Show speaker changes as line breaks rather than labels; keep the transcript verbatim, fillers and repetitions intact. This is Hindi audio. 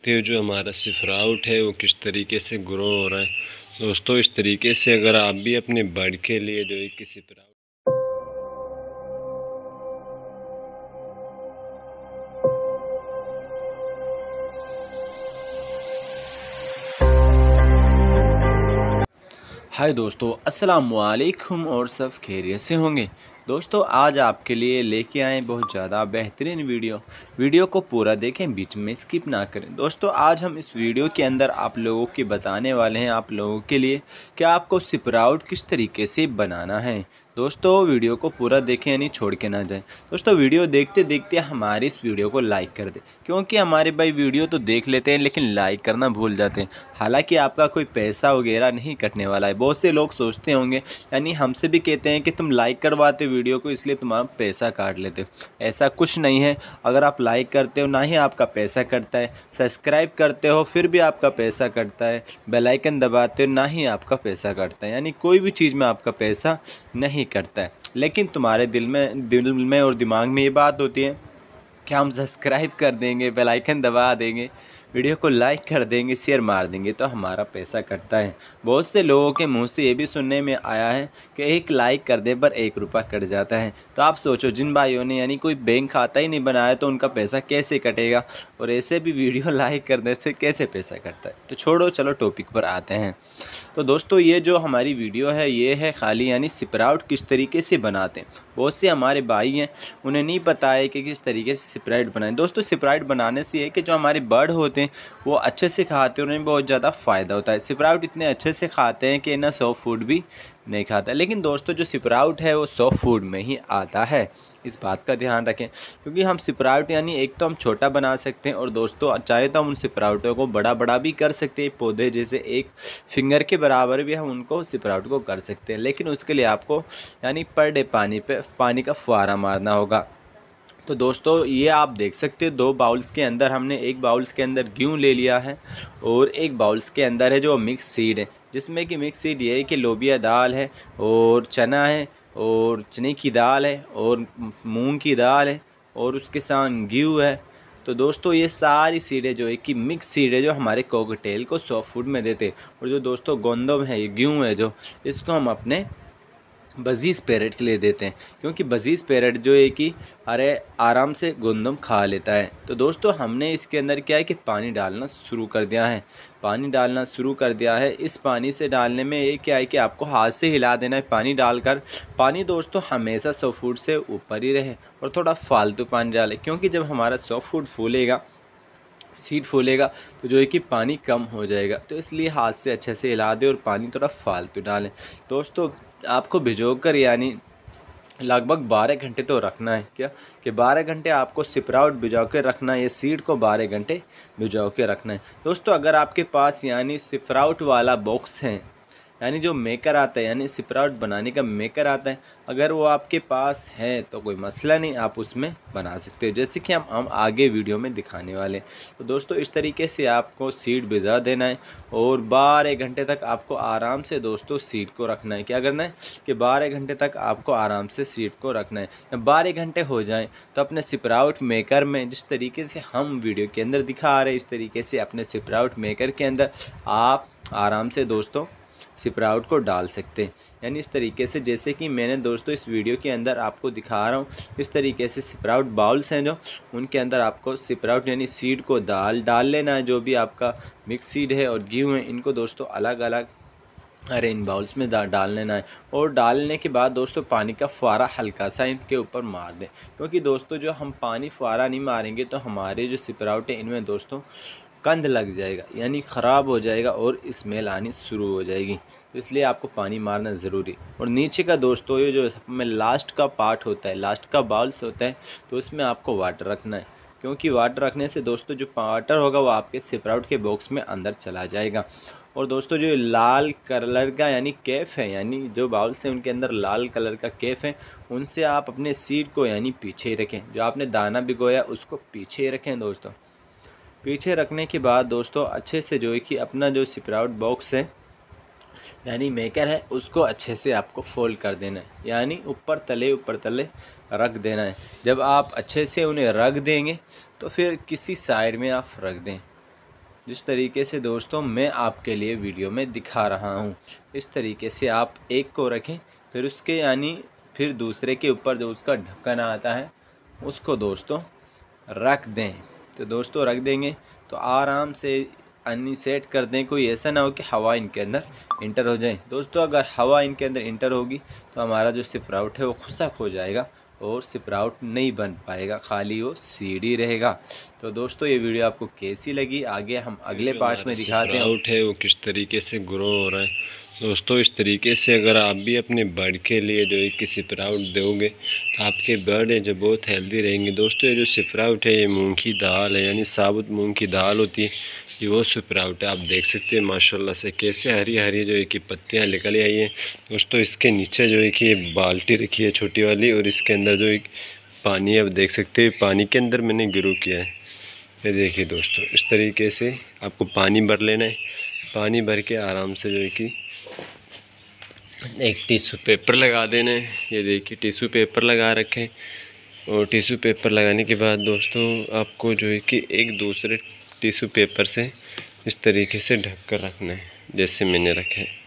सकते हो जो हमारा स्प्राउट है वो किस तरीके से ग्रो हो रहा है। दोस्तों इस तरीके से अगर आप भी अपने बर्ड के लिए जो है कि स्प्राउट
हाय दोस्तों, अस्सलाम वालेकुम और सब खैरियत से होंगे। दोस्तों आज आपके लिए लेके आए बहुत ज़्यादा बेहतरीन वीडियो वीडियो को पूरा देखें, बीच में स्किप ना करें। दोस्तों आज हम इस वीडियो के अंदर आप लोगों के बताने वाले हैं, आप लोगों के लिए कि आपको स्प्राउट किस तरीके से बनाना है। दोस्तों वीडियो को पूरा देखें, यानी छोड़ के ना जाएं। दोस्तों वीडियो देखते देखते हमारी इस वीडियो को लाइक कर दें, क्योंकि हमारे भाई वीडियो तो देख लेते हैं लेकिन लाइक करना भूल जाते हैं। हालांकि आपका कोई पैसा वगैरह नहीं कटने वाला है। बहुत से लोग सोचते होंगे, यानी हमसे भी कहते हैं कि तुम लाइक करवाते वीडियो को इसलिए तुम आप पैसा काट लेते हो। ऐसा कुछ नहीं है। अगर आप लाइक करते हो ना ही आपका पैसा कटता है, सब्सक्राइब करते हो फिर भी आपका पैसा कटता है, बेल आइकन दबाते हो ना ही आपका पैसा कटता है। यानी कोई भी चीज़ में आपका पैसा नहीं करता है। लेकिन तुम्हारे दिल में दिल में और दिमाग में ये बात होती है कि हम सब्सक्राइब कर देंगे, बेल आइकन दबा देंगे, वीडियो को लाइक कर देंगे, शेयर मार देंगे तो हमारा पैसा कटता है। बहुत से लोगों के मुंह से ये भी सुनने में आया है कि एक लाइक कर दे पर एक रुपया कट जाता है। तो आप सोचो, जिन भाइयों ने यानी कोई बैंक खाता ही नहीं बनाया तो उनका पैसा कैसे कटेगा, और ऐसे भी वीडियो लाइक करने से कैसे पैसा कटता है। तो छोड़ो, चलो टॉपिक पर आते हैं। तो दोस्तों ये जो हमारी वीडियो है ये है खाली यानी स्प्राउट किस तरीके से बनाते हैं। बहुत से हमारे भाई हैं उन्हें नहीं पता है कि किस तरीके से स्प्राउट बनाएं। दोस्तों स्प्राउट बनाने से है कि जो हमारे बर्ड होते हैं वो अच्छे से खाते हैं, उन्हें बहुत ज़्यादा फ़ायदा होता है। स्प्राउट इतने अच्छे से खाते हैं कि ना सॉफ्ट फूड भी नहीं खाता। लेकिन दोस्तों जो स्प्राउट है वो सॉफ्ट फूड में ही आता है, इस बात का ध्यान रखें। क्योंकि हम स्प्राउट यानी एक तो हम छोटा बना सकते हैं, और दोस्तों चाहे तो हम उन स्प्राउटों को बड़ा बड़ा भी कर सकते हैं। पौधे जैसे एक फिंगर के बराबर भी हम उनको स्प्राउट को कर सकते हैं। लेकिन उसके लिए आपको यानी पर डे पानी पे पानी का फुहारा मारना होगा। तो दोस्तों ये आप देख सकते हैं दो बाउल्स के अंदर हमने एक बाउल्स के अंदर गेहूँ ले लिया है, और एक बाउल्स के अंदर है जो मिक्स सीड है, जिसमें कि मिक्स सीड ये है कि लोबिया दाल है और चना है और चने की दाल है और मूंग की दाल है और उसके साथ गेहूँ है। तो दोस्तों ये सारी सीडें जो है कि मिक्स सीड है जो हमारे कॉकटेल को सॉफ्ट फूड में देते हैं। और जो दोस्तों गोंदम है, ये गेहूँ है, जो इसको हम अपने बजीज़ पैरेट के लिए देते हैं, क्योंकि बजीज़ पैरेट जो है कि अरे आराम से गंदम खा लेता है। तो दोस्तों हमने इसके अंदर क्या है कि पानी डालना शुरू कर दिया है पानी डालना शुरू कर दिया है। इस पानी से डालने में ये क्या है कि आपको हाथ से हिला देना है पानी डालकर। पानी दोस्तों हमेशा सॉफ्ट फूड से ऊपर ही रहे, और थोड़ा फालतू पानी डालें, क्योंकि जब हमारा सॉफ्ट फूड फूलेगा, सीड फूलेगा, तो जो है कि पानी कम हो जाएगा। तो इसलिए हाथ से अच्छे से हिला दें और पानी थोड़ा फालतू डालें। दोस्तों आपको भिजो कर यानी लगभग बारह घंटे तो रखना है, क्या कि बारह घंटे आपको स्प्राउट भिजो के रखना है, ये सीड को बारह घंटे भिजो के रखना है। दोस्तों अगर आपके पास यानी स्प्राउट वाला बॉक्स है, यानी जो मेकर आता है, यानी स्प्राउट बनाने का मेकर आता है, अगर वो आपके पास है तो कोई मसला नहीं, आप उसमें बना सकते हो, जैसे कि हम हम आगे वीडियो में दिखाने वाले। तो दोस्तों इस तरीके से आपको सीड भिजा देना है, और बारह घंटे तक आपको आराम से दोस्तों सीड को रखना है। क्या करना है कि बारह घंटे तक आपको आराम से सीड को रखना है। जब बारह घंटे हो जाएं तो अपने स्प्राउट मेकर में, जिस तरीके से हम वीडियो के अंदर दिखा रहे हैं, इस तरीके से अपने स्प्राउट मेकर के अंदर आप आराम से दोस्तों स्प्राउट को डाल सकते हैं। यानी इस तरीके से जैसे कि मैंने दोस्तों इस वीडियो के अंदर आपको दिखा रहा हूँ, इस तरीके से स्प्राउट बाउल्स हैं जो, उनके अंदर आपको स्प्राउट यानी सीड को डाल डाल लेना है। जो भी आपका मिक्स सीड है और गेहूँ है, इनको दोस्तों अलग अलग अरे इन बाउल्स में डाल लेना है। और डालने के बाद दोस्तों पानी का फुहारा हल्का सा इनके ऊपर मार दें, क्योंकि दोस्तों जो हम पानी फुहारा नहीं मारेंगे तो हमारे जो स्प्राउट है इनमें दोस्तों कंद लग जाएगा, यानी ख़राब हो जाएगा और स्मेल आनी शुरू हो जाएगी। तो इसलिए आपको पानी मारना ज़रूरी। और नीचे का दोस्तों ये जो में लास्ट का पार्ट होता है, लास्ट का बाउल्स होता है, तो उसमें आपको वाटर रखना है, क्योंकि वाटर रखने से दोस्तों जो वाटर होगा वो आपके स्प्राउट के बॉक्स में अंदर चला जाएगा। और दोस्तों जो लाल कलर का यानी कैप है, यानी जो बाउल्स हैं उनके अंदर लाल कलर का कैप है, उनसे आप अपने सीड को यानी पीछे ही रखें। जो आपने दाना भिगोया उसको पीछे ही रखें दोस्तों। पीछे रखने के बाद दोस्तों अच्छे से जो है कि अपना जो स्प्राउट बॉक्स है यानी मेकर है, उसको अच्छे से आपको फोल्ड कर देना है, यानी ऊपर तले ऊपर तले रख देना है। जब आप अच्छे से उन्हें रख देंगे तो फिर किसी साइड में आप रख दें। जिस तरीके से दोस्तों मैं आपके लिए वीडियो में दिखा रहा हूँ। इस तरीके से आप एक को रखें, फिर उसके यानी फिर दूसरे के ऊपर जो उसका ढक्कन आता है उसको दोस्तों रख दें। तो दोस्तों रख देंगे तो आराम से अन्नी सेट कर दें, कोई ऐसा ना हो कि हवा इनके अंदर इंटर हो जाए। दोस्तों अगर हवा इनके अंदर इंटर होगी तो हमारा जो स्प्राउट है वो खुशक हो जाएगा और स्प्राउट नहीं बन पाएगा, खाली वो सीढ़ी रहेगा। तो दोस्तों ये वीडियो आपको कैसी लगी, आगे हम अगले पार्ट में दिखाते हैं।
स्प्राउट है वो किस तरीके से ग्रो हो रहा है। दोस्तों इस तरीके से अगर आप भी अपने बर्ड के लिए जो है कि स्प्राउट दोगे तो आपके बर्ड है जो बहुत हेल्दी रहेंगे। दोस्तों ये जो स्प्राउट है ये मूंग की दाल है, यानी साबुत मूंग की दाल होती है, ये वो स्प्राउट है। आप देख सकते हैं माशाल्लाह से कैसे हरी हरी जो है कि पत्तियाँ निकल आई हैं। दोस्तों इसके नीचे जो है कि बाल्टी रखी है छोटी वाली, और इसके अंदर जो है पानी है, आप देख सकते हैं पानी के अंदर मैंने ग्रो किया है। ये देखिए दोस्तों इस तरीके से आपको पानी भर लेना है। पानी भर के आराम से जो है कि एक टिश्यू पेपर लगा देना है। ये देखिए टिश्यू पेपर लगा रखें, और टिश्यू पेपर लगाने के बाद दोस्तों आपको जो है कि एक दूसरे टिश्यू पेपर से इस तरीके से ढक कर रखना है जैसे मैंने रखा है।